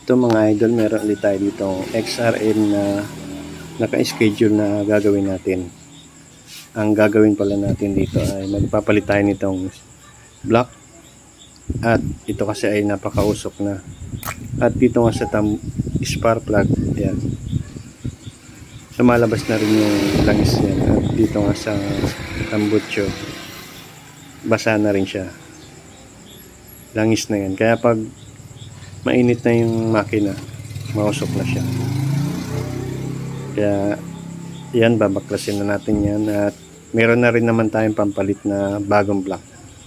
Ito mga idol, meron ulit tayo ditong XRM na naka-schedule na gagawin natin. Ang gagawin pala natin dito ay magpapalit tayo nitong block, at ito kasi ay napakausok na. At dito nga sa spark plug, yan, lumalabas na rin yung langis yan. At dito nga sa tambutso, basa na rin siya, langis na yan. Kaya pag mainit na yung makina, mausok na siya. Kaya yan, babaklasin na natin yan. At meron na rin naman tayong pampalit na bagong block.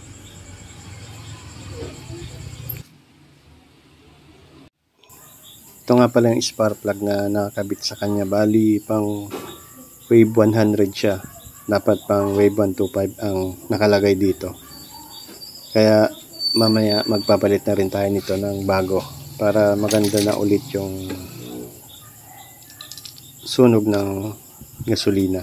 Ito nga pala yung spark plug na nakakabit sa kanya. Bali pang wave 100 siya, dapat pang wave 125 ang nakalagay dito. Kaya mamaya magpapalit na rin tayo nito ng bago para maganda na ulit yung sunog ng gasolina.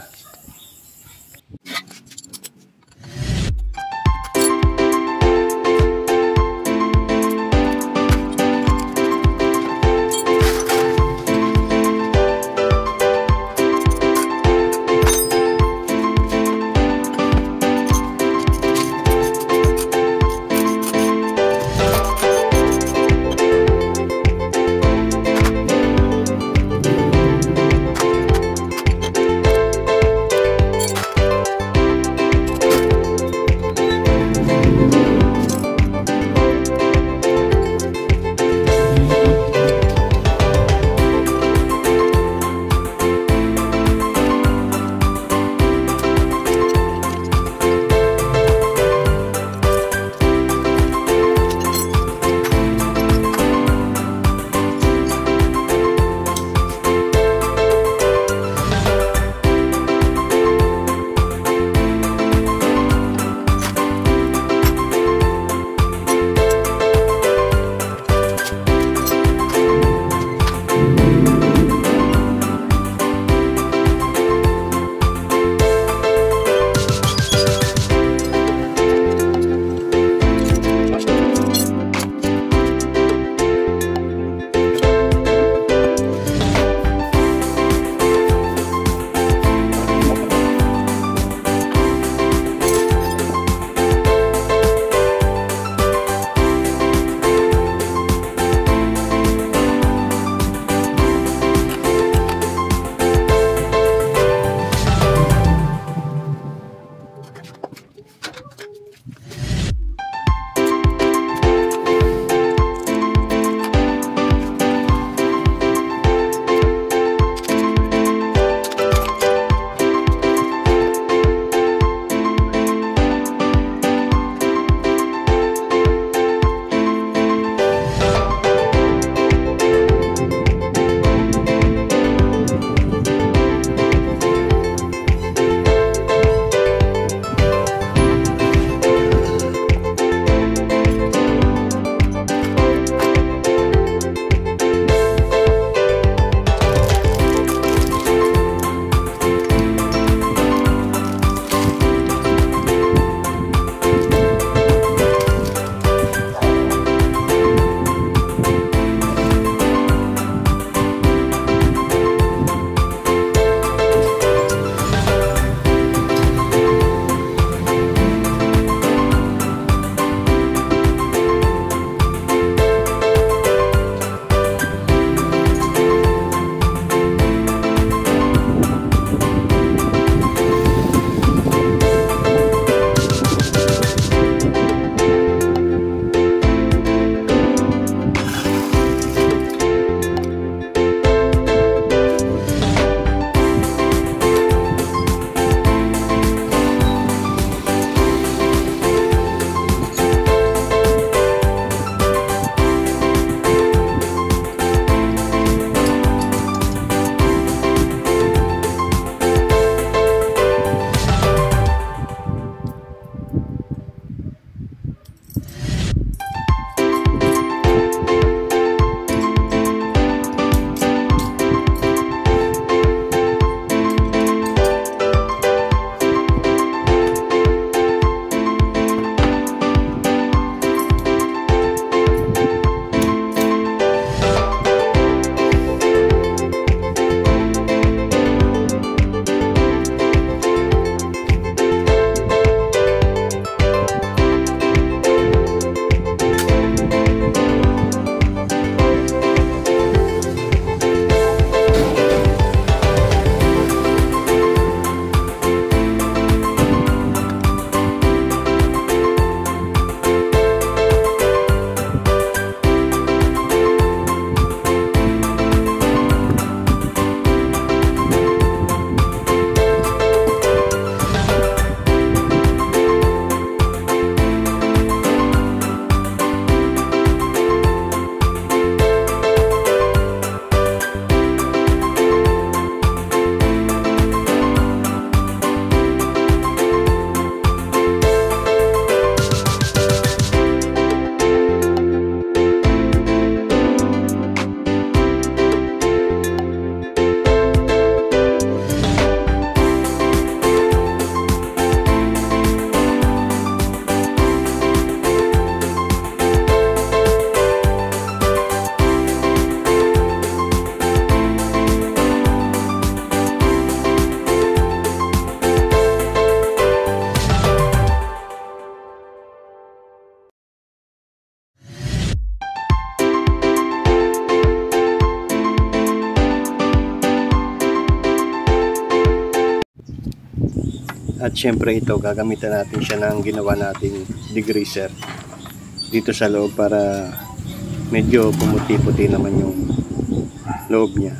At syempre ito, gagamitan natin siya ng ginawa nating degreaser dito sa loob para medyo pumuti-puti naman yung loob niya.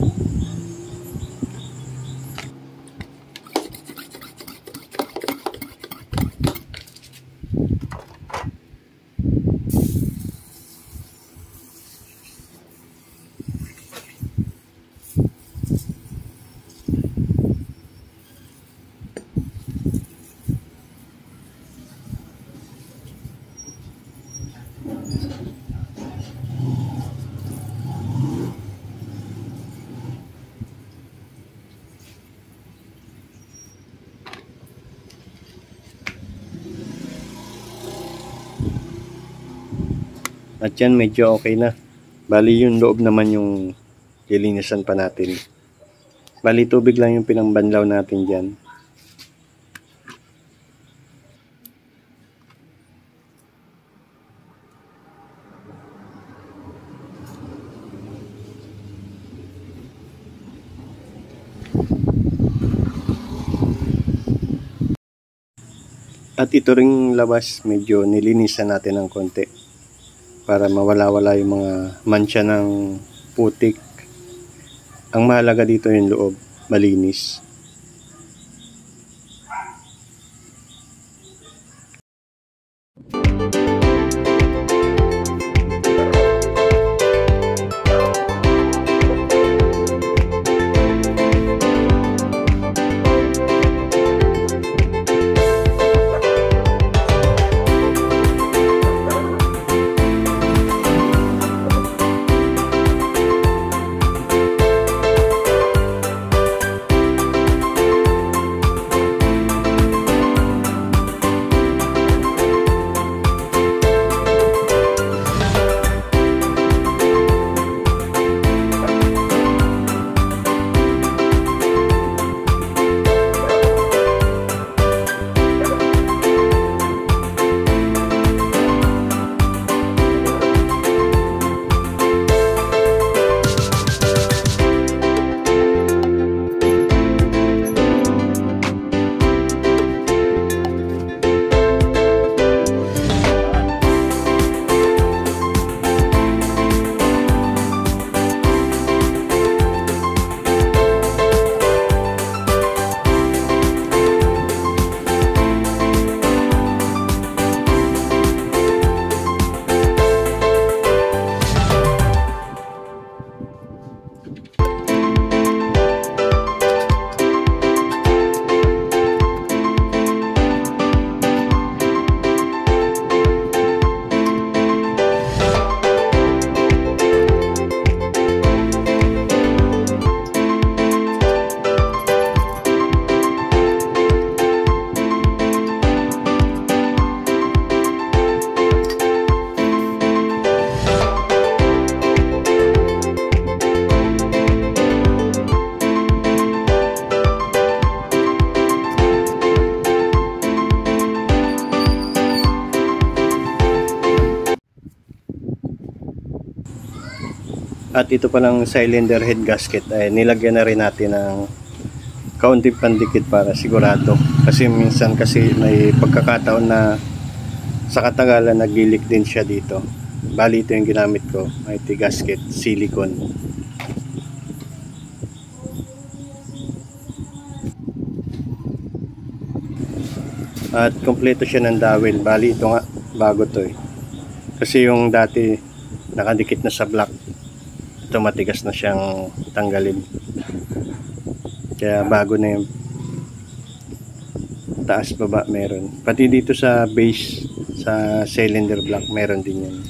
At yan, medyo okay na. Bali yung loob naman yung lilinisan pa natin. Bali tubig lang yung pinangbanlaw natin dyan. At ito ring labas, medyo nilinisan natin ng konti para mawala-wala yung mga mancha ng putik. Ang mahalaga dito yung loob, malinis. At ito palang cylinder head gasket ay nilagyan na rin natin ng kaunting pandikit para sigurado. Kasi minsan kasi may pagkakataon na sa katagalan naglilik din siya dito. Bali ito yung ginamit ko, IT gasket, silicone. At kompleto siya ng dowel. Bali ito nga, bago to eh. Kasi yung dati nakadikit na sa block, ito matigas na siyang tanggalin. Kaya bago na yung taas baba meron. Pati dito sa base, sa cylinder block meron din yan.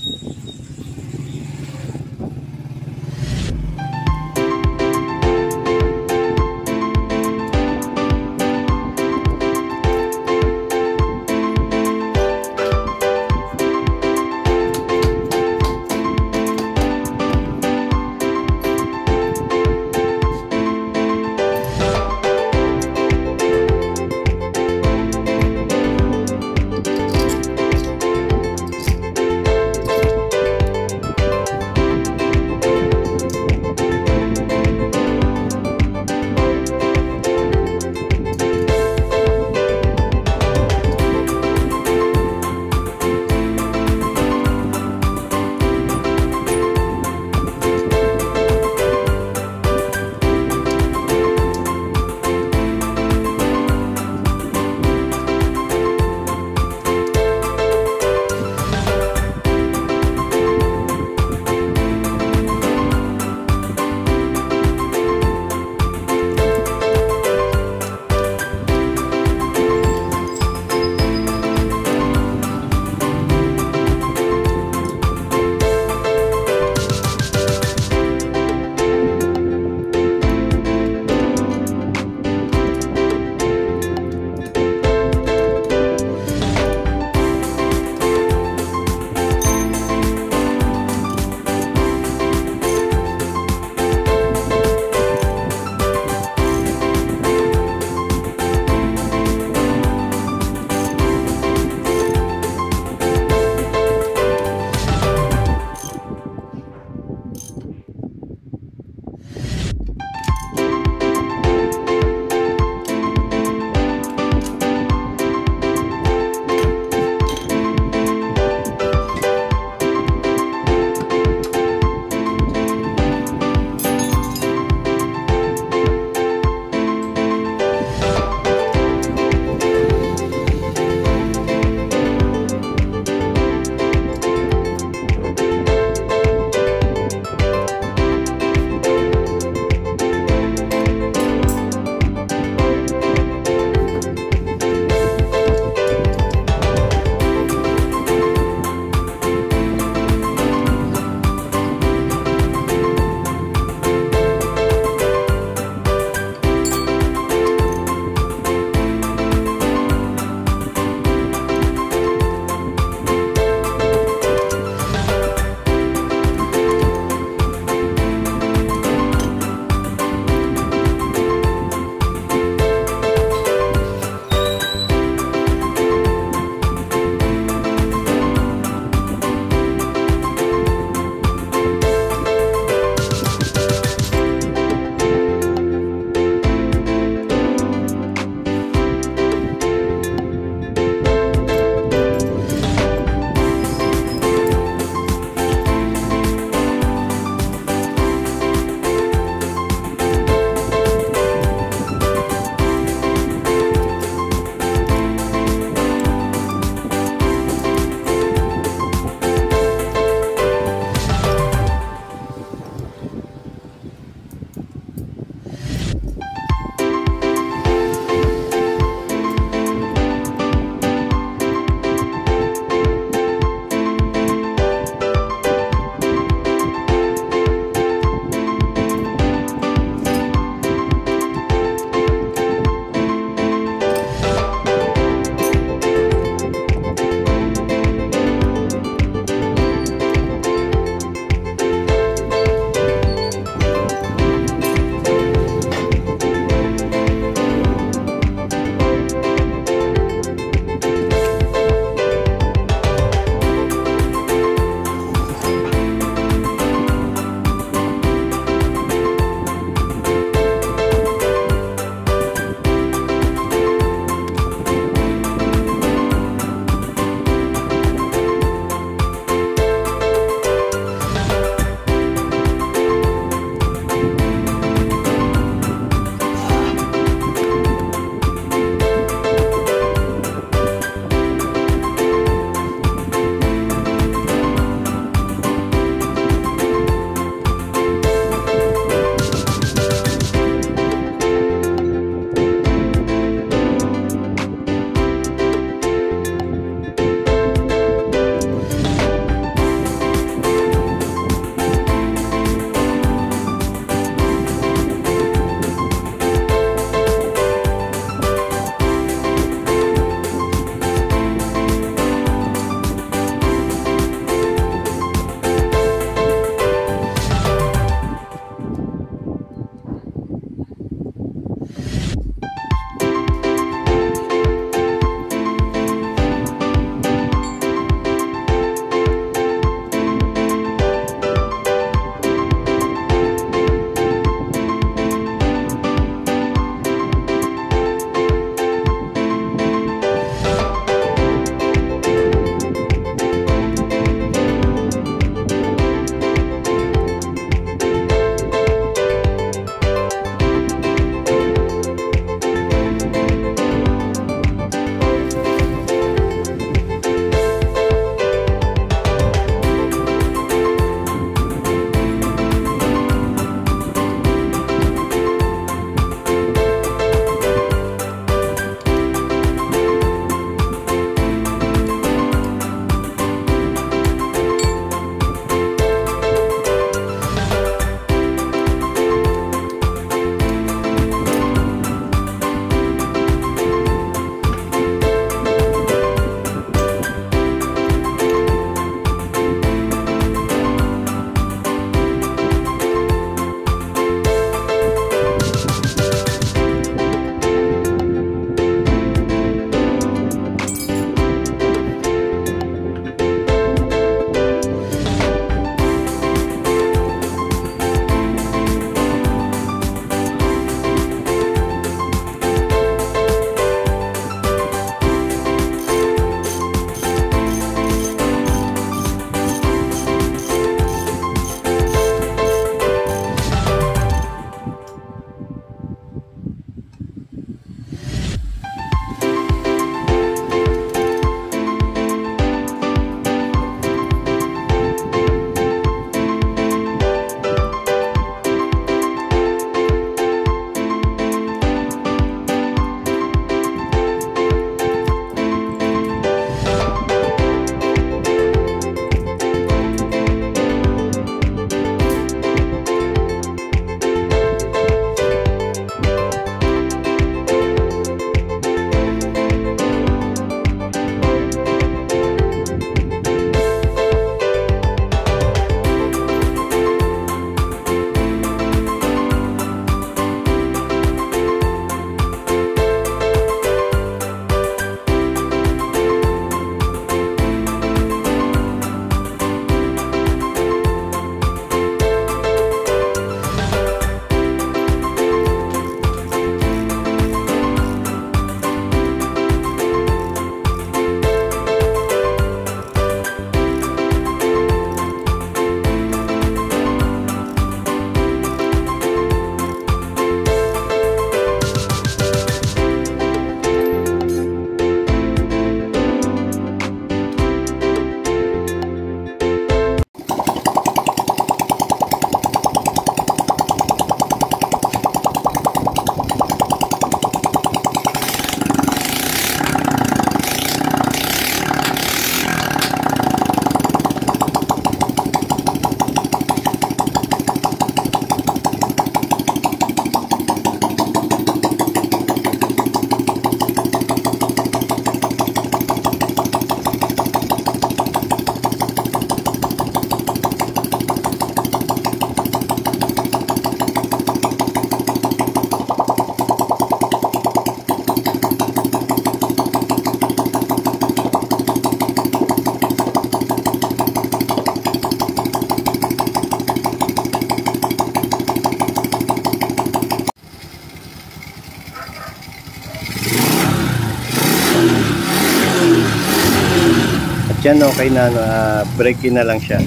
yan okay na, break in na lang siya.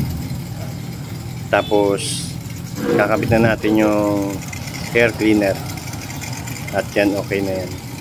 Tapos kakabit na natin yung air cleaner at yan okay na yan.